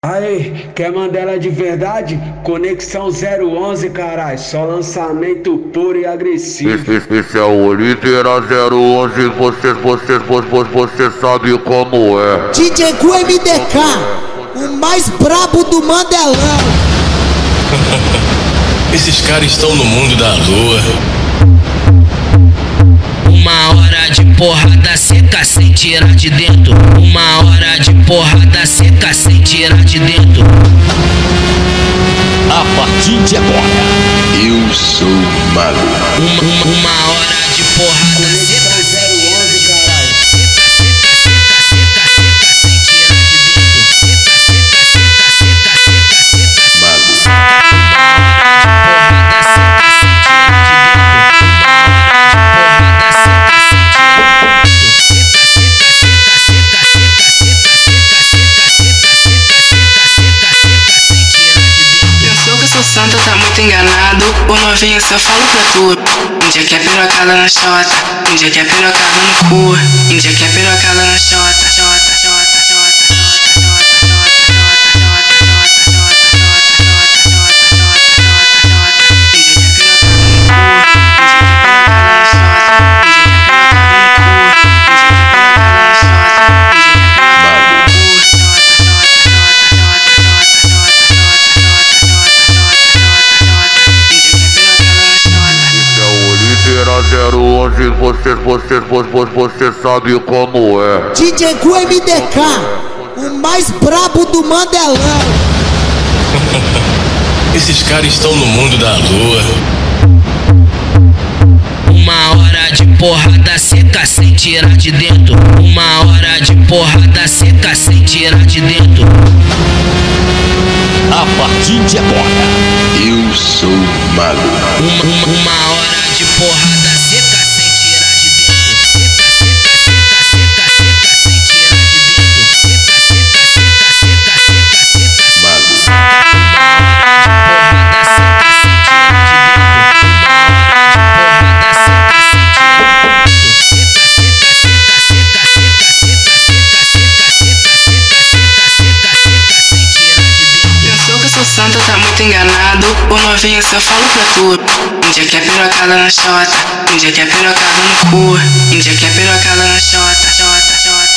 Aí, quer Mandela de verdade? Conexão 011, carai, só lançamento puro e agressivo. Esse é o Litera 011, você sabe como é. DJ Gu MDK, o mais brabo do Mandelão. Esses caras estão no mundo da lua. Uma hora de porrada seca sem tirar de dentro. Uma hora de porrada seca sem tirar de dentro. A partir de agora, Eu sou maluco. Uma hora de porrada seca sem tirar de dentro. Seca, seca, seca, seca, seca sem tirar de dentro. Seca, seca, seca, seca, seca, seca, seca. Uma hora de porrada seca sem tirar de dentro. Uma hora de porrada seca sem tirar de dentro. Seca, seca, seca, seca, seca, seca, seca, seca, seca, seca, seca, seca, seca sem tirar de dentro. Pensou que eu sou santa, tá muito enganado. Ô novinha, só falo pra tu. Um dia que é pirocada na chota, um dia que é pirocada no cu, um dia que é pirocada na chota, chota, chota, chota, chota, chota, chota, chota, chota, chota, um dia que é pirocada no cu, um dia que é pirocada na chota, um dia que é pirocada no cu, um dia que é pirocada na chota, um dia que é pirocada no cu, Litera 011, você sabe como é. DJ Gu MDK, o mais brabo do Mandelão. Esses caras estão no mundo da lua. Uma hora de porrada seca sem tirar de dentro. Uma hora de porrada seca sem tirar de dentro. a partir de agora, Eu sou maluco. Uma hora de porrada seca sem tirar de dentro. Seca, seca, seca, seca, seca sem tirar de dentro. Seca, seca, seca, seca, seca, seca, seca. Uma hora de porrada seca sem tirar de dentro. Uma hora de porrada seca sem tirar de dentro. Seca, seca, seca, seca, seca, seca, seca, seca, seca, seca, seca, seca, seca sem tirar de dentro. Pensou que eu sou santa, tá muito enganado. Ô novinha, só falo pra tu. Um dia que é pirocada na chota, um dia que é pirocada no cu, um dia que é pirocada na chota, chota, chota.